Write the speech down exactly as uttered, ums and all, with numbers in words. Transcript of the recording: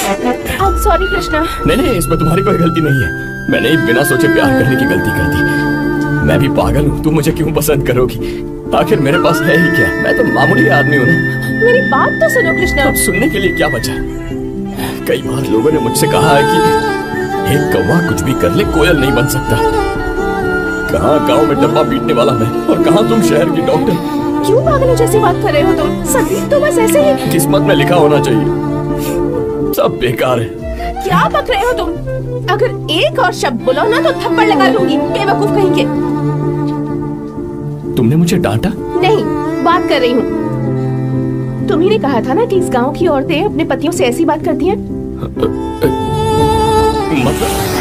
Sorry Krishna. नहीं नहीं, इसमें तुम्हारी कोई गलती नहीं है। मैंने बिना सोचे प्यार करने की गलती कर दी। मैं भी पागल हूँ, तुम मुझे क्यों पसंद करोगी? आखिर मेरे पास है ही क्या? मैं तो मामूली आदमी हूँ ना। मेरी बात तो सुनो कृष्णा। अब सुनने के लिए क्या बचा? कई बार लोगों ने मुझसे कहा है कि एक कौवा कुछ भी कर ले, कोयल नहीं बन सकता। कहाँ गांव में डब्बा पीटने वाला मैं, और कहाँ तुम शहर की डॉक्टर। क्यों पागलों जैसी बात कर रहे हो तुम? संदीप तो बस ऐसे ही। किस्मत में लिखा होना चाहिए। सब बेकार है। क्या बक रहे हो तुम? अगर एक और शब्द बोलो ना तो थप्पड़ लगा लूंगी, बेवकूफ कहीं के। तुमने मुझे डांटा? नहीं, बात कर रही हूँ। तुम्ही ने कहा था ना कि इस गांव की औरतें अपने पतियों से ऐसी बात करती हैं। मतलब